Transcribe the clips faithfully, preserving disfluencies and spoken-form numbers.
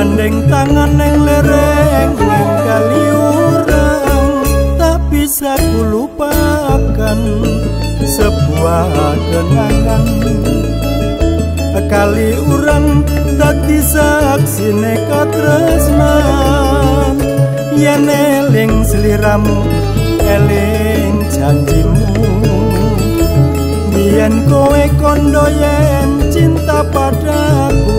gandeng tangan neng lereng neng kali urang tak bisa kulupakan sebuah kenangan kali urang dadi saksi nekat tresnan yen eling sliramu eling janjimu yen kowe kondo yen cinta padaku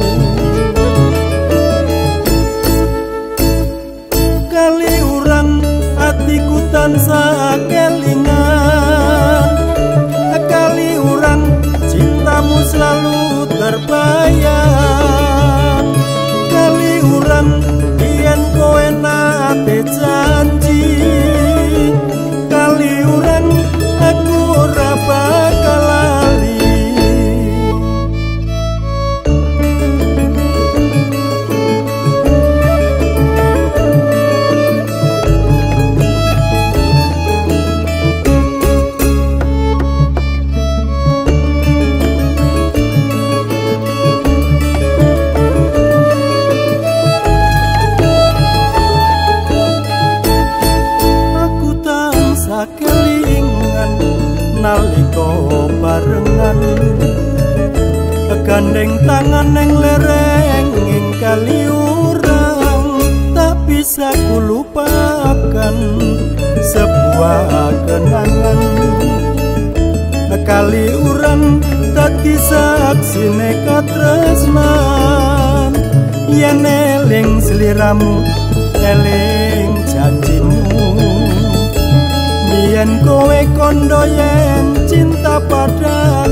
kali urang atiku tansah kelingan kali urang cintamu selalu terbayang kali urang yen kowe nate janji kali urang aku ora bakal lali kelingan nalika barengan gandeng tangan neng lereng ing kali urang tak bisa kulupakan sebuah kenangan kali urang dadi saksi nekat tresnan yen eling sliramu eling janjimu yen kowe kondo yen cinta padaku